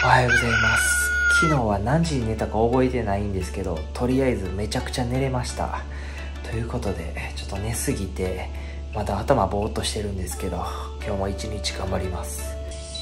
おはようございます。昨日は何時に寝たか覚えてないんですけど、とりあえずめちゃくちゃ寝れました。ということでちょっと寝すぎてまだ頭ぼーっとしてるんですけど、今日も一日頑張ります。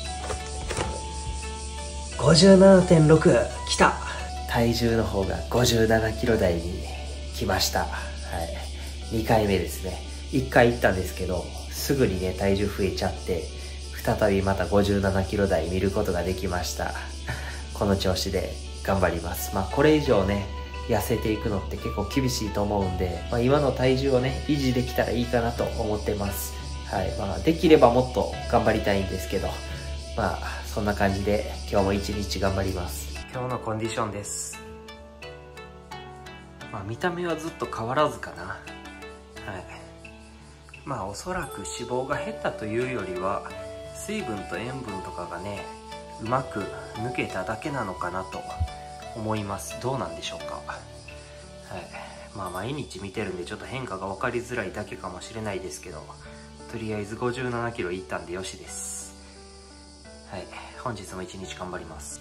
57.6 きた。体重の方が57キロ台に来ました。はい、2回目ですね。1回行ったんですけど、すぐにね体重増えちゃって、再びまた57キロ台見ることができました。この調子で頑張ります。これ以上ね痩せていくのって結構厳しいと思うんで、今の体重をね維持できたらいいかなと思ってます。はい、できればもっと頑張りたいんですけど、そんな感じで今日も一日頑張ります。今日のコンディションです。見た目はずっと変わらずかな。はい、おそらく脂肪が減ったというよりは水分と塩分とかがねうまく抜けただけなのかなと思います。どうなんでしょうか。はい、毎日見てるんでちょっと変化が分かりづらいだけかもしれないですけど、とりあえず57キロいったんでよしです。はい、本日も一日頑張ります。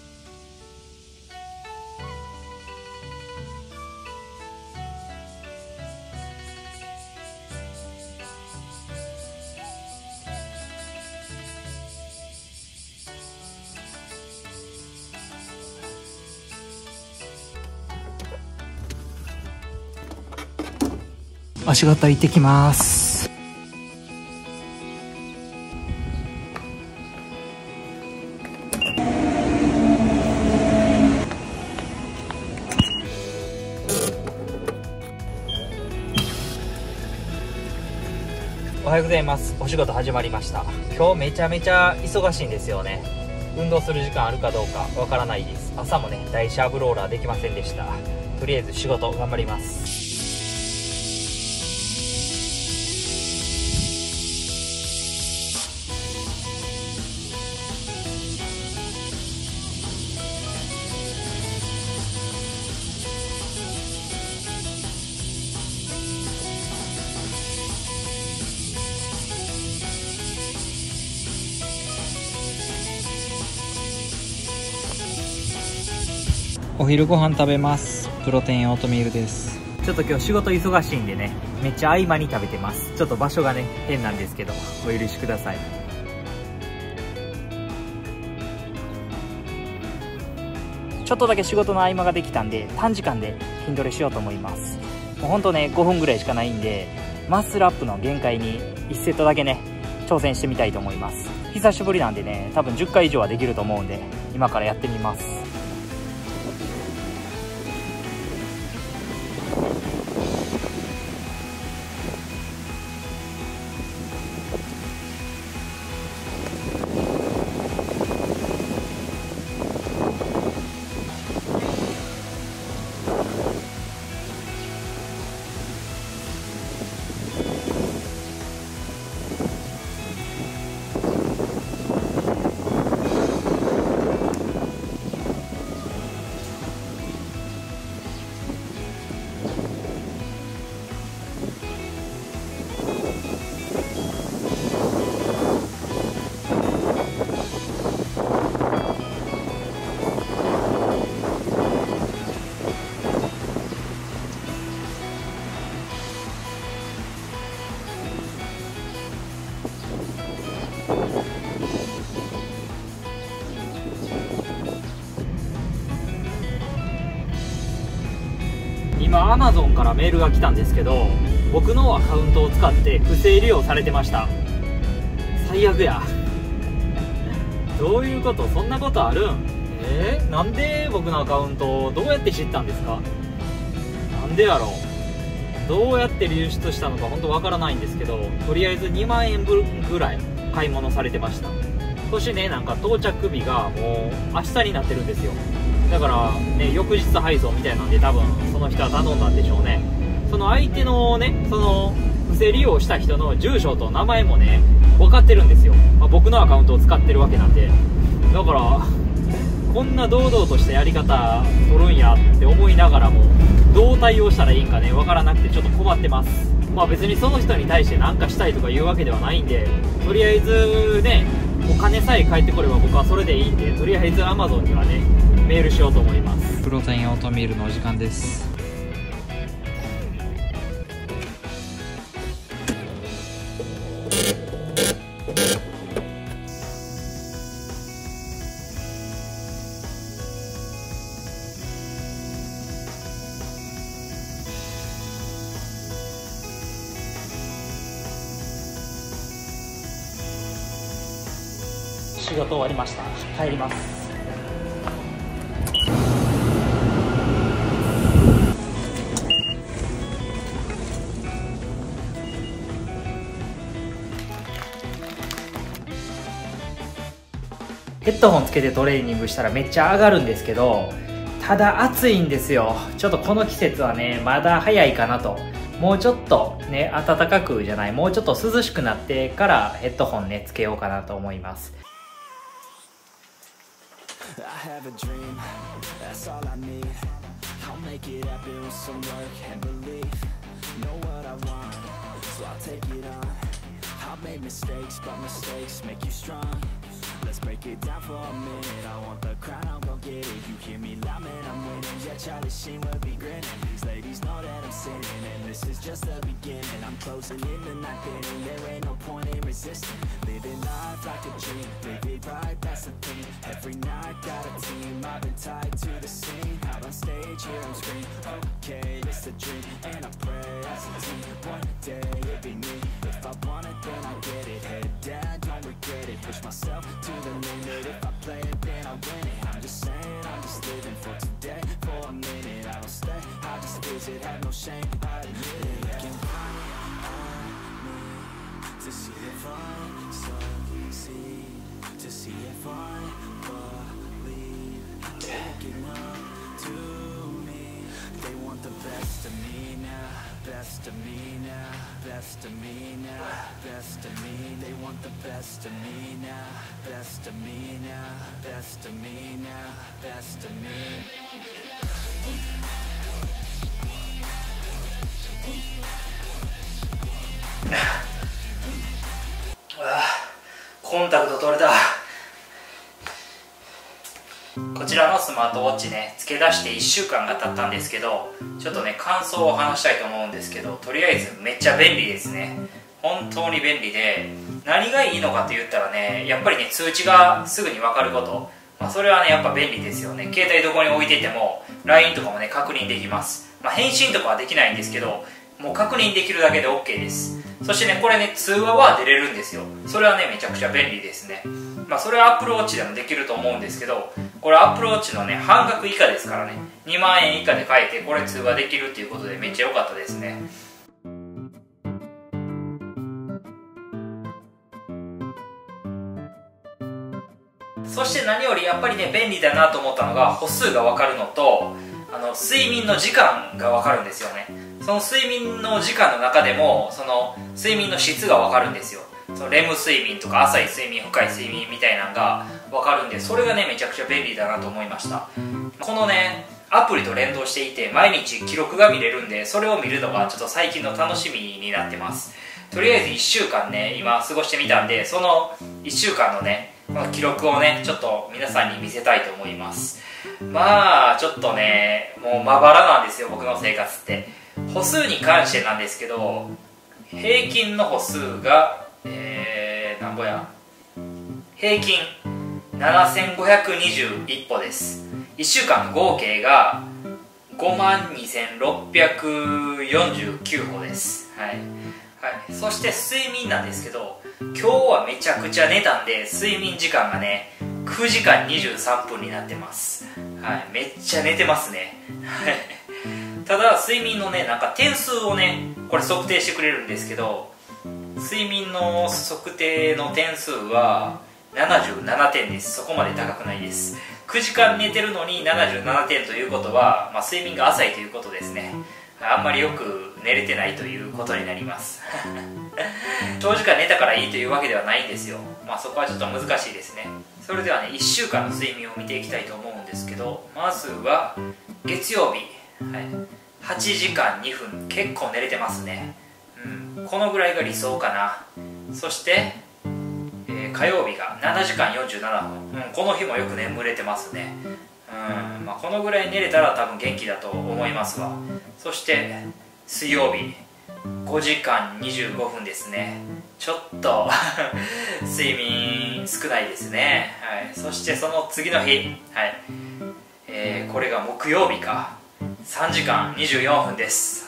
足型行ってきます。おはようございます。お仕事始まりました。今日めちゃめちゃ忙しいんですよね。運動する時間あるかどうかわからないです。朝もね大シャーブローラーできませんでした。とりあえず仕事頑張ります。お昼ご飯食べます。プロテインオートミールです。ちょっと今日仕事忙しいんでね、めっちゃ合間に食べてます。ちょっと場所がね変なんですけどお許しください。ちょっとだけ仕事の合間ができたんで短時間で筋トレしようと思います。もうほんとね5分ぐらいしかないんで、マッスルアップの限界に1セットだけね挑戦してみたいと思います。久しぶりなんでね、多分10回以上はできると思うんで今からやってみます。今 Amazon からメールが来たんですけど、僕のアカウントを使って不正利用されてました。最悪や。どういうこと？そんなことあるん？なんで僕のアカウントをどうやって知ったんですか？なんでやろう。どうやって流出したのか本当わからないんですけど、とりあえず2万円分ぐらい買い物されてました。そしてね、なんか到着日がもう明日になってるんですよ。だからね、翌日配送みたいなんで多分その人は頼んだんでしょうね。その相手のね、その不正利用した人の住所と名前もね分かってるんですよ。僕のアカウントを使ってるわけなんで、だからこんな堂々としたやり方取るんやって思いながらも、どう対応したらいいんかね分からなくてちょっと困ってます。別にその人に対して何かしたいとかいうわけではないんで、とりあえずねお金さえ返ってこれば僕はそれでいいんで、とりあえず Amazon にはねメールしようと思います。 プロテインオートミールのお時間です。 仕事終わりました。帰ります。ヘッドホンつけてトレーニングしたらめっちゃ上がるんですけど、ただ暑いんですよ。ちょっとこの季節はねまだ早いかなと。もうちょっとね暖かくじゃない、もうちょっと涼しくなってからヘッドホンねつけようかなと思います。I have a dream, that's all I need. I'll make it happen with some work and belief. Know what I want, so I'll take it on. I'll make mistakes, but mistakes make you strong. Let's break it down for a minute. I want the crown, I'll go get it. You hear me loud, man, I'm winning. Yeah, Charlie Sheen will be grinning. These ladies know that I'm sinning, and this is just the beginning. I'm closing in the night inning. There ain't no point in resisting. Living life like a dream, live it right, that's the thing. Every night got a team, I've been tied to the scene. Out on stage, here I'm screaming. Okay, it's a dream, and I pray as a team. One day it'll be me. If I want it, then I get it. Head down, don't regret it. Push myself to the limit. If I play it, then I win it. I'm just saying, I'm just living for today. For a minute, I don't stay, I just visit. Have no shame, I admit it. You can count on me to see if I succeed, to see if I believe. Looking up to me, they want the best of me now, best of me now, best of me now, best of me. They want the best of me now, best of me now, best of me now, best of me. コンタクト取れた。こちらのスマートウォッチね付け出して1週間が経ったんですけど、ちょっとね感想を話したいと思うんですけど、とりあえずめっちゃ便利ですね。本当に便利で、何がいいのかって言ったらね、やっぱりね通知がすぐに分かること、それはねやっぱ便利ですよね。携帯どこに置いてても LINE とかもね確認できます。返信とかはできないんですけど、もう確認できるだけで OK です。そしてねこれね通話は出れるんですよ。それはねめちゃくちゃ便利ですね。それは Apple Watch でもできると思うんですけど、これ Apple Watch のね半額以下ですからね、2万円以下で買えてこれ通話できるっていうことでめっちゃ良かったですね。そして何よりやっぱりね便利だなと思ったのが歩数が分かるのと、睡眠の時間が分かるんですよね。その睡眠の時間の中でもその睡眠の質が分かるんですよ。そのレム睡眠とか浅い睡眠、深い睡眠みたいなのが分かるんで、それがねめちゃくちゃ便利だなと思いました。このねアプリと連動していて毎日記録が見れるんで、それを見るのがちょっと最近の楽しみになってます。とりあえず1週間ね今過ごしてみたんで、その1週間のねこの記録をねちょっと皆さんに見せたいと思います。ちょっとねもうまばらなんですよ僕の生活って。歩数に関してなんですけど、平均の歩数がなんぼや、平均7521歩です。1週間の合計が52,649歩です。はい、そして睡眠なんですけど、今日はめちゃくちゃ寝たんで睡眠時間がね9時間23分になってます。めっちゃ寝てますね。ただ睡眠のねなんか点数をねこれ測定してくれるんですけど、睡眠の測定の点数は77点です。そこまで高くないです。9時間寝てるのに77点ということは、睡眠が浅いということですね。あんまりよく寝れてないということになります長時間寝たからいいというわけではないんですよ。そこはちょっと難しいですね。それではね1週間の睡眠を見ていきたいと思うんですけど、まずは月曜日、8時間2分、結構火曜日が7時間47分、この日もよく眠れてますね。このぐらい寝れたら多分元気だと思いますわ。そして水曜日5時間25分ですね。ちょっと睡眠少ないですね。そしてその次の日、これが木曜日か、3時間24分です。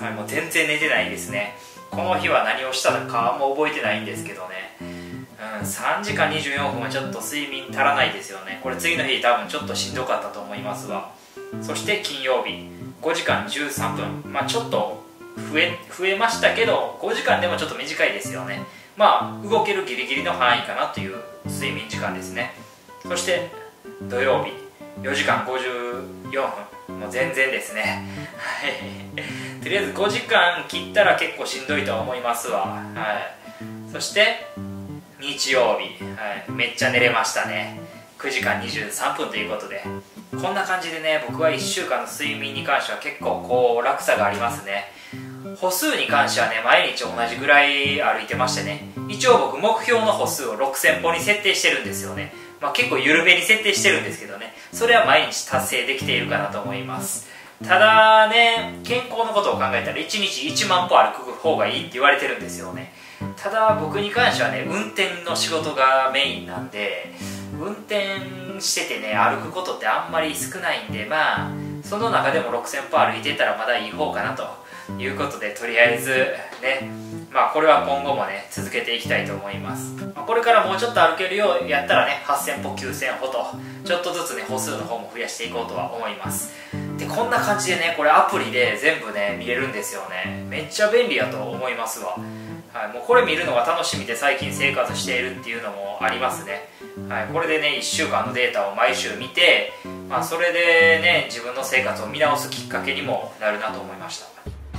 もう全然寝てないですね。この日は何をしたのかも覚えてないんですけどね、3時間24分はちょっと睡眠足らないですよね。これ次の日多分ちょっとしんどかったと思いますわ。そして金曜日5時間13分、ちょっと増えましたけど、5時間でもちょっと短いですよね。動けるギリギリの範囲かなという睡眠時間ですね。そして土曜日4時間54分、もう全然ですね。とりあえず5時間切ったら結構しんどいと思いますわ。そして日曜日、めっちゃ寝れましたね。9時間23分ということで、こんな感じでね、僕は1週間の睡眠に関しては結構落差がありますね。歩数に関してはね、毎日同じぐらい歩いてましてね、一応僕目標の歩数を6000歩に設定してるんですよね。結構緩めに設定してるんですけどね、それは毎日達成できているかなと思います。ただね、健康のことを考えたら1日1万歩歩く方がいいって言われてるんですよね。ただ僕に関してはね、運転の仕事がメインなんで、運転しててね、歩くことってあんまり少ないんで、その中でも6000歩歩いてたらまだいい方かなということで、とりあえずね、これは今後もね続けていきたいと思います。これからもうちょっと歩けるようやったらね、8000歩9000歩とちょっとずつね歩数の方も増やしていこうとは思います。でこんな感じでね、これアプリで全部ね見れるんですよね。めっちゃ便利やと思いますわ。もうこれ見るのが楽しみで最近生活しているっていうのもありますね。これでね1週間のデータを毎週見て、それでね自分の生活を見直すきっかけにもなるなと思いました。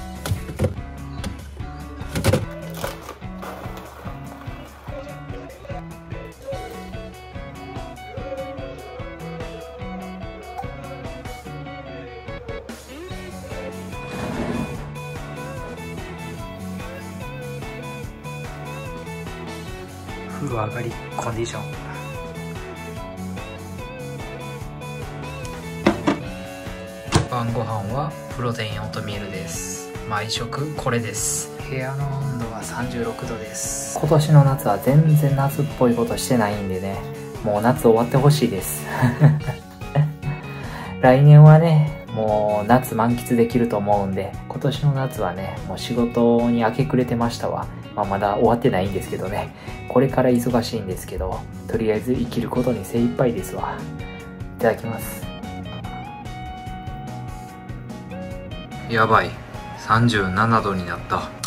風呂上がりコンディション。晩ご飯はプロテインオートミールです。毎食これです。部屋の温度は36度です。今年の夏は全然夏っぽいことしてないんでね、もう夏終わってほしいです来年はねもう夏満喫できると思うんで、今年の夏はねもう仕事に明け暮れてましたわ。まだ終わってないんですけどね、これから忙しいんですけど、とりあえず生きることに精一杯ですわ。いただきます。やばい、37度になった。